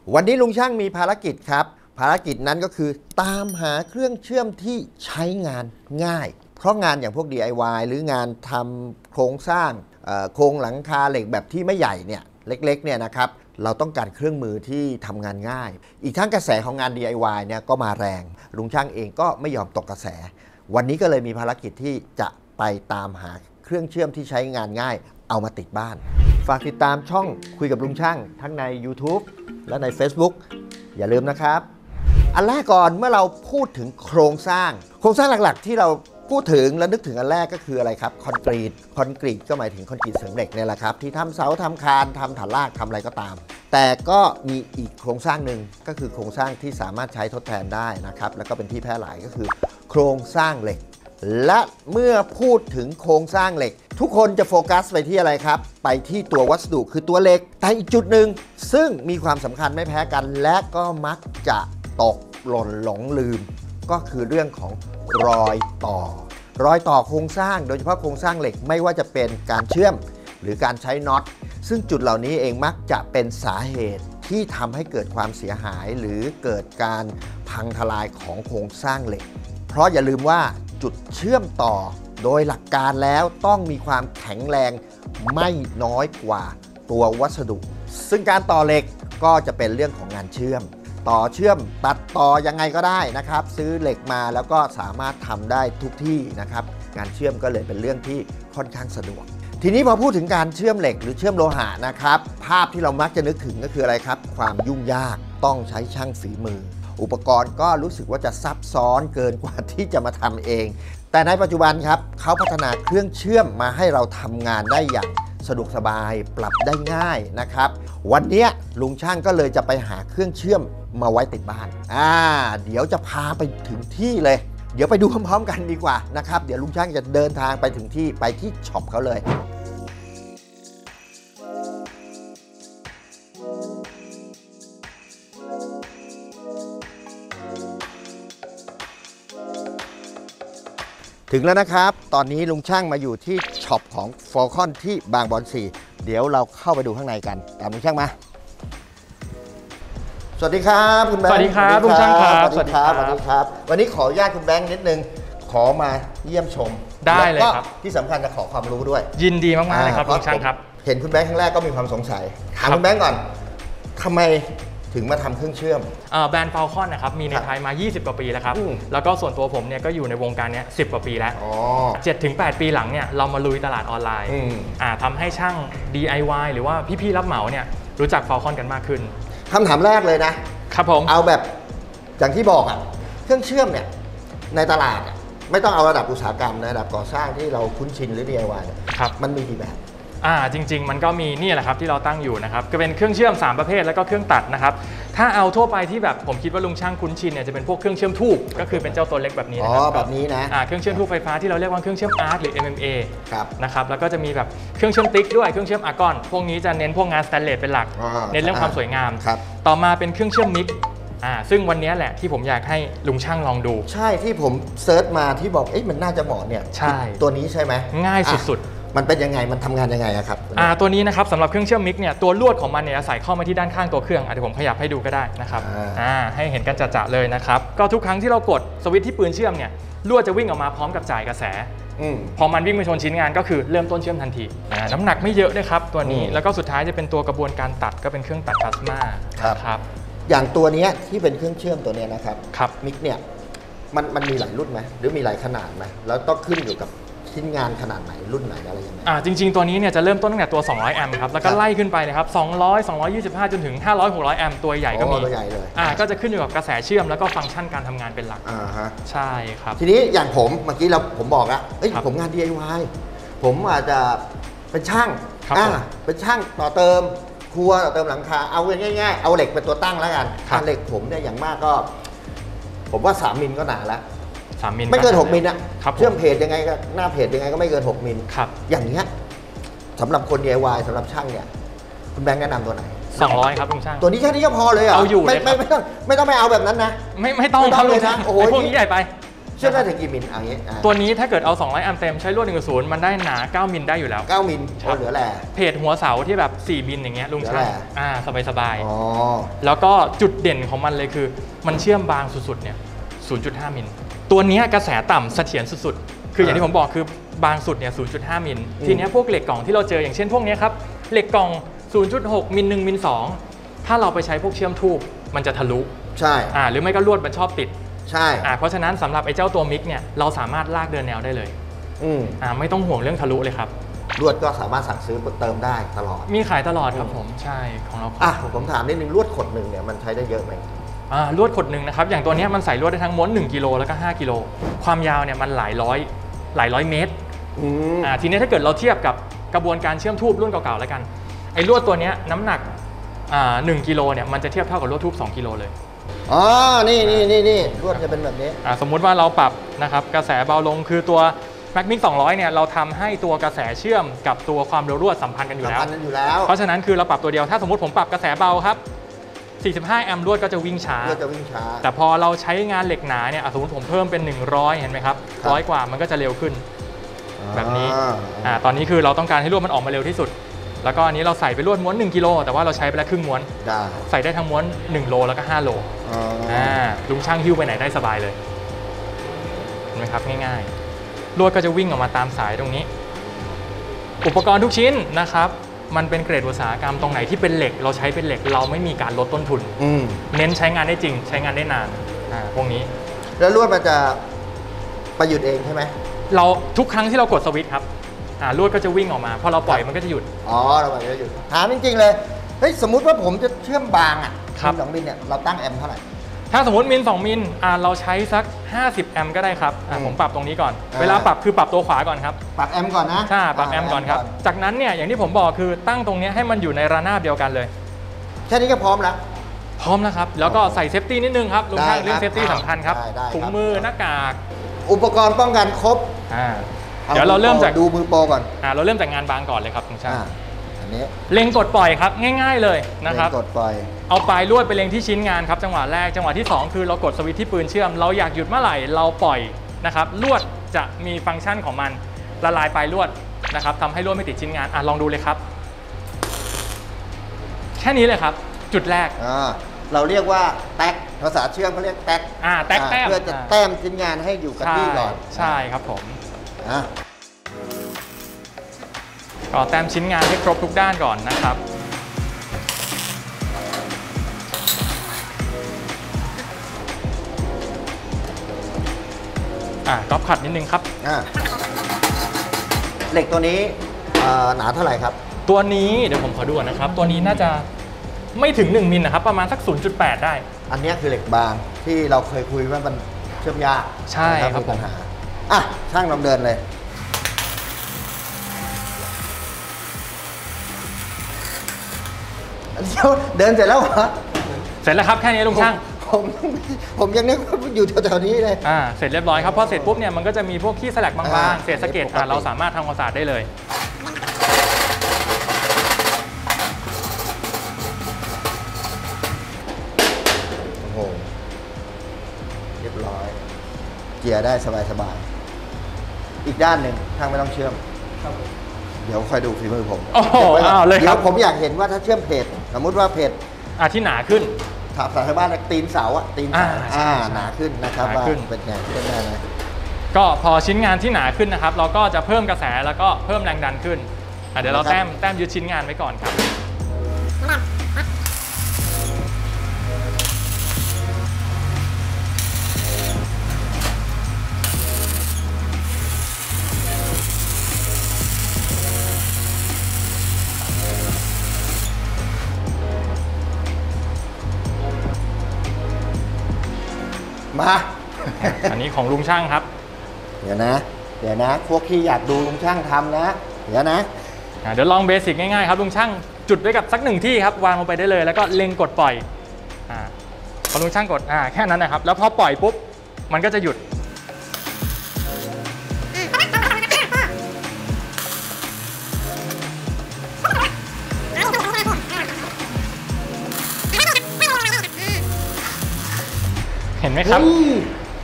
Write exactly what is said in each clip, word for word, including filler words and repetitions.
วันนี้ลุงช่างมีภารกิจครับภารกิจนั้นก็คือตามหาเครื่องเชื่อมที่ใช้งานง่ายเพราะงานอย่างพวก ดี ไอ วาย หรืองานทำโครงสร้างโครงหลังคาเหล็กแบบที่ไม่ใหญ่เนี่ยเล็กๆเนี่ยนะครับเราต้องการเครื่องมือที่ทำงานง่ายอีกทั้งกระแสของงาน ดี ไอ วาย เนี่ยก็มาแรงลุงช่างเองก็ไม่ยอมตกกระแสวันนี้ก็เลยมีภารกิจที่จะไปตามหาเครื่องเชื่อมที่ใช้งานง่ายเอามาติดบ้านฝากติดตามช่องคุยกับลุงช่างทั้งใน YouTube และใน Facebook อย่าลืมนะครับอันแรกก่อนเมื่อเราพูดถึงโครงสร้างโครงสร้างหลักๆที่เราพูดถึงและนึกถึงอันแรกก็คืออะไรครับคอนกรีตคอนกรีตก็หมายถึงคอนกรีตเสริมเหล็กเนี่ยแหละครับที่ทำเสาทำคานทำฐานรากทำอะไรก็ตามแต่ก็มีอีกโครงสร้างหนึ่งก็คือโครงสร้างที่สามารถใช้ทดแทนได้นะครับแล้วก็เป็นที่แพร่หลายก็คือโครงสร้างเหล็กและเมื่อพูดถึงโครงสร้างเหล็กทุกคนจะโฟกัสไปที่อะไรครับไปที่ตัววัสดุคือตัวเหล็กแต่อีกจุดหนึ่งซึ่งมีความสำคัญไม่แพ้กันและก็มักจะตกหล่นหลงลืมก็คือเรื่องของรอยต่อรอยต่อโครงสร้างโดยเฉพาะโครงสร้างเหล็กไม่ว่าจะเป็นการเชื่อมหรือการใช้น็อตซึ่งจุดเหล่านี้เองมักจะเป็นสาเหตุที่ทำให้เกิดความเสียหายหรือเกิดการพังทลายของโครงสร้างเหล็กเพราะอย่าลืมว่าจุดเชื่อมต่อโดยหลักการแล้วต้องมีความแข็งแรงไม่น้อยกว่าตัววัสดุซึ่งการต่อเหล็กก็จะเป็นเรื่องของงานเชื่อมต่อเชื่อมตัดต่อยังไงก็ได้นะครับซื้อเหล็กมาแล้วก็สามารถทำได้ทุกที่นะครับงานเชื่อมก็เลยเป็นเรื่องที่ค่อนข้างสะดวกทีนี้พอพูดถึงการเชื่อมเหล็กหรือเชื่อมโลหะนะครับภาพที่เรามักจะนึกถึงก็คืออะไรครับความยุ่งยากต้องใช้ช่างฝีมืออุปกรณ์ก็รู้สึกว่าจะซับซ้อนเกินกว่าที่จะมาทำเองแต่ในปัจจุบันครับเขาพัฒนาเครื่องเชื่อมมาให้เราทำงานได้อย่างสะดวกสบายปรับได้ง่ายนะครับวันนี้ลุงช่างก็เลยจะไปหาเครื่องเชื่อมมาไว้ติดบ้านอ่าเดี๋ยวจะพาไปถึงที่เลยเดี๋ยวไปดูพร้อมๆกันดีกว่านะครับเดี๋ยวลุงช่างจะเดินทางไปถึงที่ไปที่ช็อปเขาเลยถึงแล้วนะครับตอนนี้ลุงช่างมาอยู่ที่ช็อปของ Falcon ที่บางบอนสี่เดี๋ยวเราเข้าไปดูข้างในกันตามลุงช่างมาสวัสดีครับคุณแบงค์สวัสดีครับลุงช่างครับสวัสดีครับสวัสดีครับวันนี้ขออนุญาตคุณแบงค์นิดนึงขอมาเยี่ยมชมได้เลยครับที่สำคัญจะขอความรู้ด้วยยินดีมากๆเลยครับลุงช่างครับเห็นคุณแบงค์ครั้งแรกก็มีความสงสัยถามคุณแบงค์ก่อนทำไมถึงมาทำเครื่องเชื่อมแบรนด์ Falcon นะครับมีในไทยมายี่สิบกว่าปีแล้วครับแล้วก็ส่วนตัวผมเนี่ยก็อยู่ในวงการนี้สิบกว่าปีแล้ว เจ็ดถึงแปด ปีหลังเนี่ยเรามาลุยตลาดออนไลน์ทำให้ช่าง ดี ไอ วาย หรือว่าพี่ๆรับเหมาเนี่ยรู้จัก Falcon กันมากขึ้นคำถามแรกเลยนะครับผมเอาแบบอย่างที่บอกอ่ะเครื่องเชื่อมเนี่ยในตลาดไม่ต้องเอาระดับอุตสาหกรรมในระดับก่อสร้างที่เราคุ้นชินหรือ ดี ไอ วาย มันมีกี่แบบอ่าจริงๆมันก็มีนี่แหละครับที่เราตั้งอยู่นะครับก็เป็นเครื่องเชื่อมสามประเภทแล้วก็เครื่องตัดนะครับถ้าเอาทั่วไปที่แบบผมคิดว่าลุงช่างคุ้นชินเนี่ยจะเป็นพวกเครื่องเชื่อมทูบก็คือเป็นเจ้าตัวเล็กแบบนี้นะครับอ๋อแบบนี้นะอ่าเครื่องเชื่อมทูบไฟฟ้าที่เราเรียกว่าเครื่องเชื่อมอาร์ตหรือ เอ็ม เอ็ม เอครับนะครับแล้วก็จะมีแบบเครื่องเชื่อมติ๊กด้วยเครื่องเชื่อมอาร์กอนพวกนี้จะเน้นพวกงานสแตนเลสเป็นหลักเน้นเรื่องความสวยงามต่อมาเป็นเครื่องเชื่อมมิกอ่าซึ่งวันนี้แหละที่ผมอยากให้ลุงช่างลองดูใช่ที่ผมเซิร์ชมาที่บอกเอ๊ะมันน่าจะเหมาะเนี่ยใช่ตัวนี้ใช่ไหมง่ายสุดๆมันเป็นยังไงมันทำงานยังไงครับอ่าตัวนี้นะครับสำหรับเครื่องเชื่อมมิกเนี่ยตัวลวดของมันเนี่ยใส่เข้ามาที่ด้านข้างตัวเครื่องอ่ะเดี๋ยวผมขยับให้ดูก็ได้นะครับอ่าให้เห็นกันจะๆเลยนะครับก็ทุกครั้งที่เรากดสวิตช์ที่ปืนเชื่อมเนี่ยลวดจะวิ่งออกมาพร้อมกับจ่ายกระแสพอมันวิ่งไปชนชิ้นงานก็คือเริ่มต้นเชื่อมทันทีน้ำหนักไม่เยอะด้วยครับตัวนี้แล้วก็สุดท้ายจะเป็นตัวกระบวนการตัดก็เป็นเครื่องตัดพลาสมาครับอย่างตัวนี้ที่เป็นเครื่องเชื่อมตัวนี้นะครับครับมิกเนี่ยมันมันมีหลายรุ่นไหมหรือมีหลายขนาดไหมแล้วต้องขึ้นอยู่กับชิ้นงานขนาดไหนรุ่นไหนอะไรยังไงอ่าจริงๆตัวนี้เนี่ยจะเริ่มต้นตั้งแต่ตัวสองร้อยแอมป์ครับแล้วก็ไล่ขึ้นไปเลยครับสองร้อย สองร้อยยี่สิบห้าจนถึงห้าร้อย หกร้อยแอมป์ตัวใหญ่ก็มีตัวใหญ่เลยอ่าก็จะขึ้นอยู่กับกระแสเชื่อมแล้วก็ฟังก์ชันการทำงานเป็นหลักอ่าฮะใช่ครับทีนี้อย่างผมเมื่อกี้เราผมบอกแล้วเอ้ยผมงาน ดี ไอ วาย ผมอาจจะเป็นช่างอ่าเป็นช่างต่อเติมครัวต่อเติมหลังคาเอาง่ายๆเอาเหล็กเป็นตัวตั้งแล้วกันเหล็กผมเนี่ยอย่างมากก็ผมว่าสามมิลก็หนาแล้วสามมิลไม่เกินหกมิลนะเชื่อมเพจยังไงก็หน้าเพจยังไงก็ไม่เกินหกมิลอย่างเงี้ยสำหรับคน ดี ไอ วาย สำหรับช่างเนี่ยคุณแบงค์แนะนำตัวไหนสองร้อยครับลุงช่างตัวนี้แค่นี้ก็พอเลยอ่ะเอาอยู่ไม่ไม่ไม่ต้องไม่ต้องไม่เอาแบบนั้นนะไม่ไม่ต้องครับลุงช่างโอ้โหพวกนี้ใหญ่ไปเชื่อมได้ถึงกี่มิลเอางี้อ่ะตัวนี้ถ้าเกิดเอา สองร้อย แอมป์เต็มใช้ลวด หนึ่งจุดศูนย์ มันได้หนา เก้า มิลได้อยู่แล้วเก้ามิลครัโอ้บเหลือแหละเพจหัวเสาที่แบบ สี่ มิลอย่างเงี้ยลุงช่างเหลือแหละอ่าสบายอ๋อๆแล้วก็จุดเด่นของมันเลยคือ มันเชื่อมบางสุดๆเนี่ย ศูนย์จุดห้า มิล ตัวเนี้ยกระแสต่ำเสถียรสุดๆ คืออย่างที่ผมบอกคือบางสุดเนี่ย ศูนย์จุดห้า มิล ทีเนี้ยพวกเหล็กกล่องที่เราเจออย่างเช่นพวกเนี้ยครับ เหล็กกล่อง ศูนย์จุดหก มิล หนึ่ง มิล สอง ถ้าเราไปใช้พวกเชื่อมทูบมันจะทะลุใช่อ่าหรือไม่ก็ลวดมันชอบติดใช่อ่าเพราะฉะนั้นสำหรับไอ้เจ้าตัวมิกเนี่ยเราสามารถลากเดินแนวได้เลยอืมอ่าไม่ต้องห่วงเรื่องทะลุเลยครับลวดก็สามารถสั่งซื้อเติมได้ตลอดมีขายตลอดครับผมใช่ของเราอ่ะผมถามนิดนึงลวดขดหนึ่งเนี่ยมันใช้ได้เยอะไหมอ่าลวดขดหนึ่งนะครับอย่างตัวเนี้ยมันใส่ลวดได้ทั้งม้วนหนึ่งกิโลแล้วก็ห้ากิโลความยาวเนี่ยมันหลายร้อยหลายร้อยเมตรอืมอ่าทีนี้ถ้าเกิดเราเทียบกับกระบวนการเชื่อมทูบรุ่นเก่าๆแล้วกันไอ้ลวดตัวเนี้ยน้ำหนักอ่าหนึ่งกิโลเนี่ยมันจะเทียบเท่ากับลวดทูบสองกิโลเลยอ๋อ นี่นี่นี่นี่ลวดจะเป็นแบบนี้อ่าสมมุติว่าเราปรับนะครับกระแสเบาลงคือตัว Mac Mix สองร้อยเนี่ยเราทำให้ตัวกระแสเชื่อมกับตัวความเร็วลวดสัมพันธ์กันอยู่สัมแล้วพันธ์กันอยู่แล้วเพราะฉะนั้นคือเราปรับตัวเดียวถ้าสมมติผมปรับกระแสเบาครับสี่สิบห้าแอมป์ลวดก็จะวิ่งช้าลวดจะวิ่งช้าแต่พอเราใช้งานเหล็กหนาเนี่ยอ่ะสมมติผมเพิ่มเป็นหนึ่งร้อยเห็นไหมครับครับร้อยกว่ามันก็จะเร็วขึ้นแบบนี้อ่าอ่าตอนนี้คือเราต้องการให้ลวดมันออกมาเร็วที่สุด แล้วก็อันนี้เราใส่ไปลวดม้วนหนึ่งกิโลแต่ว่าเราใช้ไปแล้วครึ่งม้วนได้ใส่ได้ทั้งม้วนหนึ่งโลแล้วก็ห้าโลอ๋ออ่าลุงช่างหิ้วไปไหนได้สบายเลยเห็นไหมครับง่ายๆลวดก็จะวิ่งออกมาตามสายตรงนี้ อุปกรณ์ทุกชิ้นนะครับมันเป็นเกรดอุตสาหกรรมตรงไหนที่เป็นเหล็ก เราใช้เป็นเหล็กเราไม่มีการลดต้นทุนอืมเน้นใช้งานได้จริง ใช้งานได้นานอ่าพวกนี้แล้วลวดมันจะประยุทธ์เองใช่ไหมเราทุกครั้งที่เรากดสวิตช์ครับอ่าลวดก็จะวิ่งออกมาพอเราปล่อยมันก็จะหยุดอ๋อเราแบบจะหยุดถามจริงๆเลย เฮ้ย สมมุติว่าผมจะเชื่อมบางอ่ะครับสองมิลเนี่ย เราตั้งแอมป์เท่าไหร่ถ้าสมมติมิลสองมิลอ่าเราใช้สักห้าสิบแอมป์ก็ได้ครับอ่าอืมผมปรับตรงนี้ก่อนอ่าเวลาปรับคือปรับตัวขวาก่อนครับปรับแอมป์ก่อนนะใช่ปรับแอมป์ก่อนครับจากนั้นเนี่ยอย่างที่ผมบอกคือตั้งตรงนี้ให้มันอยู่ในระนาบเดียวกันเลยแค่นี้ก็พร้อมแล้วพร้อมแล้วครับแล้วก็ใส่เซฟตี้นิดนึงครับลุงช่างได้ครับเรื่องเซฟตี้สำคัญครับได้ได้ครับถุงมือหน้ากากอุปกรณ์ป้องกันครบอ่าเดี๋ยวเราเริ่มจากดูมือโปรก่อนอ่าเราเริ่มจากงานบางก่อนเลยครับลุงช่างอ่าอันนี้เล็งกดปล่อยครับง่าย ๆเลยนะครับเล็งกดปล่อยเอาปลายลวดไปเล็งที่ชิ้นงานครับจังหวะแรกจังหวะที่สองคือเรากดสวิตช์ที่ปืนเชื่อมเราอยากหยุดเมื่อไหร่เราปล่อยนะครับลวดจะมีฟังก์ชันของมันละลายปลายลวดนะครับทำให้ลวดไม่ติดชิ้นงานอ่ะลองดูเลยครับ แค่นี้เลยครับ จุดแรกอ่าเราเรียกว่าแท็กภาษาเชื่อมเขาเรียกแท็กอ่าแท็กแต้มเพื่อจะแต้มชิ้นงานให้อยู่กับใช่ที่ก่อนใช่ครับผมอ่ะก็แต้มชิ้นงานให้ครบทุกด้านก่อนนะครับอ่ะก๊อปขัดนิดนึงครับอ่ะเหล็กตัวนี้เอ่อหนาเท่าไหร่ครับตัวนี้เดี๋ยวผมขอดูก่อนนะครับ ตัวนี้น่าจะไม่ถึงหนึ่งมิลนะครับประมาณสัก ศูนย์จุดแปด ได้อันเนี้ยคือเหล็กบางที่เราเคยคุยว่ามันเชื่อมยากใช่ครับมีปัญหาอ่ะช่างลำเดินเลยเดี๋ยวเดินเสร็จแล้วเหรอเสร็จแล้วครับแค่นี้ลุงช่างผมผมผมยังนึกว่าอยู่แถวๆนี้เลยอ่าเสร็จเรียบร้อยครับพอเสร็จปุ๊บเนี่ยมันก็จะมีพวกขี้สลักบาอ่างๆเศษสะเก็ดปกติอ่ะเราสามารถทำความสะอาดได้เลยโอ้โหเรียบร้อยเกียร์ได้สบายๆอีกด้านหนึ่งช่างไม่ต้องเชื่อมเดี๋ยวคอยดูฝีมือผมโอ้โหก็บไว้ก่นอ้าวเลยครับเดี๋ยวผมอยากเห็นว่าถ้าเชื่อมเพจสมมุติว่าเพจอ่ะที่หนาขึ้นถามสายบ้านตีนเสาอะตีนเสาอ่าใช่อ่าใช่หนาขึ้นนะครับหนาว่าขึ้นเป็นไงเป็นไงนะก็พอชิ้นงานที่หนาขึ้นนะครับ เราก็จะเพิ่มกระแสแล้วก็เพิ่มแรงดันขึ้นอ่ะเดี๋ยวเราแต้มแต้มยึดชิ้นงานไว้ก่อนครับมาอันนี้ของลุงช่างครับเดี๋ยวนะ เดี๋ยวนะ พวกที่อยากดูลุงช่างทำนะ เดี๋ยวนะอ่ะเดี๋ยวลองเบสิกง่ายๆครับลุงช่างจุดไว้กับสักหนึ่งที่ครับวางลงไปได้เลยแล้วก็เล็งกดปล่อยอ่าพอลุงช่างกดอ่าแค่นั้นนะครับแล้วพอปล่อยปุ๊บมันก็จะหยุดเห็นไหมครับเฮ้ย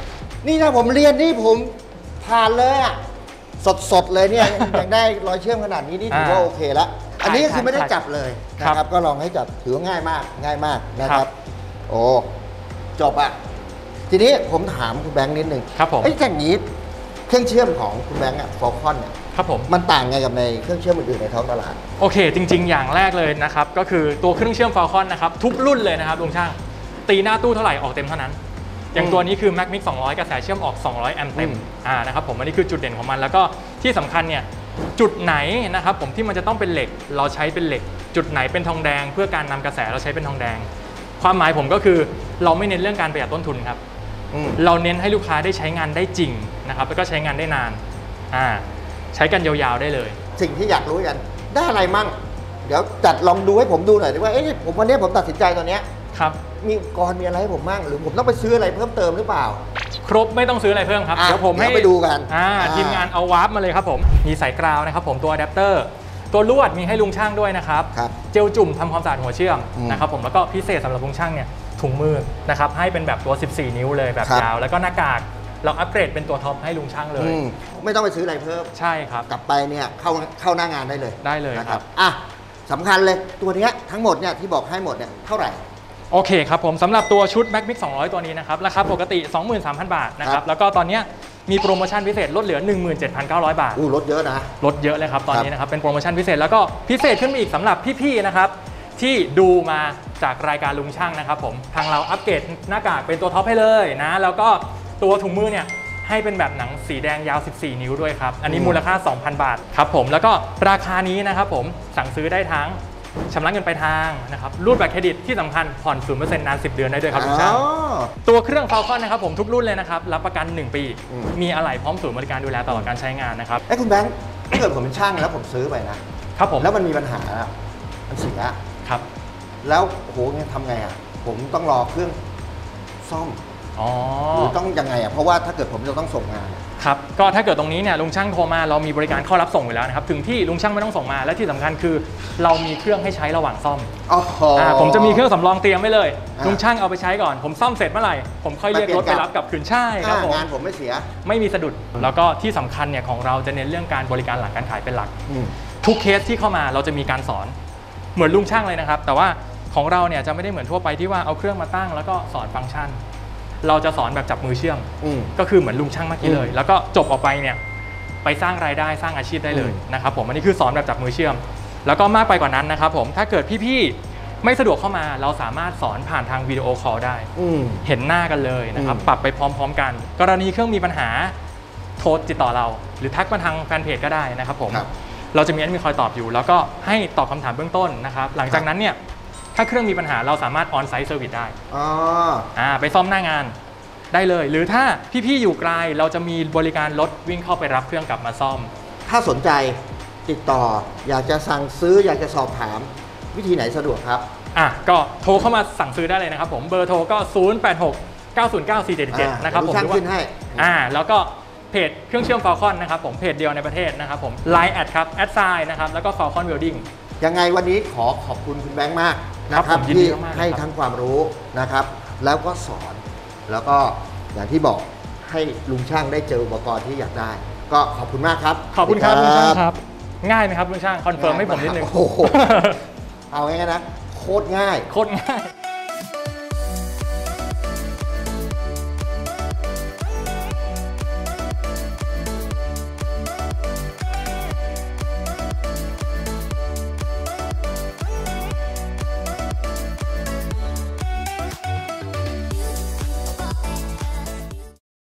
นี่ถ้าผมเรียนนี่ผมผ่านเลยอ่ะสดๆเลยเนี่ยยังได้รอยเชื่อมขนาดนี้นี่ถือว่าโอเคแล้วอันนี้ก็คือไม่ได้จับเลยนะครับก็ลองให้จับถือว่าง่ายมากง่ายมากนะครับโอ้จบอ่ะทีนี้ผมถามคุณแบงค์นิดนึงครับผมไอ้อย่างนี้เครื่องเชื่อมของคุณแบงค์อะฟอลคอนเนี่ยครับผมมันต่างไงกับในเครื่องเชื่อมอื่นๆในท้องตลาดโอเคจริงๆอย่างแรกเลยนะครับก็คือตัวเครื่องเชื่อม Falcon นะครับทุกรุ่นเลยนะครับลุงช่างตีหน้าตู้เท่าไหร่ออกเต็มเท่านั้นอย่างตัวนี้คือ Macmix สองร้อยกระแสเชื่อมออกสองร้อยแอมป์เต็มอ่านะครับผมอันนี้คือจุดเด่นของมันแล้วก็ที่สำคัญเนี่ยจุดไหนนะครับผมที่มันจะต้องเป็นเหล็กเราใช้เป็นเหล็กจุดไหนเป็นทองแดงเพื่อการนำกระแสเราใช้เป็นทองแดงความหมายผมก็คือเราไม่เน้นเรื่องการประหยัดต้นทุนครับเราเน้นให้ลูกค้าได้ใช้งานได้จริงนะครับแล้วก็ใช้งานได้นานอ่าใช้กันยาวๆได้เลยสิ่งที่อยากรู้กันได้อะไรมั่งเดี๋ยวจัดลองดูให้ผมดูหน่อยดีว่าเอ๊ะผมวันนี้ผมตัดสินใจตอนนี้ครับมีอุปกรณ์มีอะไรให้ผมมั่งหรือผมต้องไปซื้ออะไรเพิ่มเติมหรือเปล่าครบไม่ต้องซื้ออะไรเพิ่มครับเดี๋ยวผมให้ไปดูกันทีมงานเอาวาร์ปมาเลยครับผมมีสายกราวนะครับผมตัวอะแดปเตอร์ตัวลวดมีให้ลุงช่างด้วยนะครับเจลจุ่มทำความสะอาดหัวเชื่อมนะครับผมแล้วก็พิเศษสำหรับลุงช่างเนี่ยถุงมือนะครับให้เป็นแบบตัวสิบสี่นิ้วเลยแบบยาวแล้วก็หน้ากากเราอัปเกรดเป็นตัวท็อปให้ลุงช่างเลยไม่ต้องไปซื้ออะไรเพิ่มใช่ครับกลับไปเนี่ยเข้าเข้าหน้างานได้เลยได้เลยครับอ่ะสำคัญเลยตัวนี้ทั้งหมดเนี่ยที่บอกให้หมดเนี่ยเท่าไหร่โอเคครับผมสำหรับตัวชุด Macmix สองร้อยตัวนี้นะครับราคาปกติ สองหมื่นสามพัน บาทนะครับแล้วก็ตอนนี้มีโปรโมชั่นพิเศษลดเหลือ หนึ่งหมื่นเจ็ดพันเก้าร้อย บาทอู้ลดเยอะนะลดเยอะเลยครับตอนนี้นะครับเป็นโปรโมชั่นพิเศษแล้วก็พิเศษขึ้นมาอีกสำหรับพี่ๆนะครับที่ดูมาจากรายการลุงช่างนะครับผมทางเราอัปเกรดหน้ากากเป็นตัวท็อปให้เลยนะแล้วก็ตัวถุงมือเนี่ยให้เป็นแบบหนังสีแดงยาวสิบสี่นิ้วด้วยครับอันนี้มูลค่า สองพัน บาทครับผมแล้วก็ราคานี้นะครับผมสั่งซื้อได้ทั้งชำระเงินปลายทางนะครับรูดบัตรเครดิตที่สำคัญผ่อน ศูนย์เปอร์เซ็นต์ นานสิบเดือนได้ด้วยครับลุงช่างตัวเครื่อง Falcon นะครับผมทุกรุ่นเลยนะครับรับประกันหนึ่งปีมีอะไหล่พร้อมศูนย์บริการดูแลตลอดการใช้งานนะครับไอ้คุณแบงค์ถ้าเกิดผมเป็นช่างแล้วผมซื้อไปนะครับผมแล้วมันมีปัญหามันเสียครับแล้วโอ้โหเนี่ยทำไงอ่ะผมต้องรอเครื่องซ่อมหรือต้องยังไงอ่ะเพราะว่าถ้าเกิดผมจะต้องส่งงานครับก็ถ้าเกิดตรงนี้เนี่ยลุงช่างโทรมาเรามีบริการเข้ารับส่งอยู่แล้วนะครับถึงที่ลุงช่างไม่ต้องส่งมาและที่สำคัญคือเรามีเครื่องให้ใช้ระหว่างซ่อมอ๋อผมจะมีเครื่องสำรองเตรียมไว้เลยลุงช่างเอาไปใช้ก่อนผมซ่อมเสร็จเมื่อไหร่ผมค่อยเรียกรถไปรับกลับคืนใช่ครับผมงานผมไม่เสียไม่มีสะดุดแล้วก็ที่สำคัญเนี่ยของเราจะเน้นเรื่องการบริการหลังการขายเป็นหลักทุกเคสที่เข้ามาเราจะมีการสอนเหมือนลุงช่างเลยนะครับแต่ว่าของเราเนี่ยจะไม่ได้เหมือนทั่วไปที่ว่าเอาเครื่องมาตั้งแล้วก็สอนฟังก์ชันเราจะสอนแบบจับมือเชื่อมก็คือเหมือนลุงช่างเมื่อกี้เลยแล้วก็จบออกไปเนี่ยไปสร้างรายได้สร้างอาชีพได้เลยนะครับผมอันนี้คือสอนแบบจับมือเชื่อมแล้วก็มากไปกว่านั้นนะครับผมถ้าเกิดพี่ๆไม่สะดวกเข้ามาเราสามารถสอนผ่านทางวิดีโอคอลได้เห็นหน้ากันเลยนะครับปรับไปพร้อมๆกันกรณีเครื่องมีปัญหาโทรติดต่อเราหรือทักมาทางแฟนเพจก็ได้นะครับผมเราจะมีแอดมินคอยตอบอยู่แล้วก็ให้ตอบคำถามเบื้องต้นนะครับหลังจากนั้นเนี่ยถ้าเครื่องมีปัญหาเราสามารถออนไซต์เซอร์วิสได้อ่าไปซ่อมหน้างานได้เลยหรือถ้าพี่ๆอยู่ไกลเราจะมีบริการรถวิ่งเข้าไปรับเครื่องกลับมาซ่อมถ้าสนใจติดต่ออยากจะสั่งซื้ออยากจะสอบถามวิธีไหนสะดวกครับอ่ะก็โทรเข้ามาสั่งซื้อได้เลยนะครับผมเบอร์โทรก็ศูนย์ แปด หก เก้า ศูนย์ เก้า สี่ เจ็ด เจ็ดนะครับผมหรือว่าอ่าแล้วก็เพจเครื่องเชื่อม Falcon นะครับผมเพจเดียวในประเทศนะครับผม ไลน์ แอดครับแอดไซน์นะครับแล้วก็ Falcon Welding ยังไงวันนี้ขอขอบคุณคุณแบงค์มากนะครับที่ให้ทั้งความรู้นะครับแล้วก็สอนแล้วก็อย่างที่บอกให้ลุงช่างได้เจออุปกรณ์ที่อยากได้ก็ขอบคุณมากครับขอบคุณครับลุงช่างครับง่ายไหมครับลุงช่างคอนเฟิร์มให้ผมนิดนึงโอ้โหเอาง่ายๆนะโคตรง่ายโคตรง่าย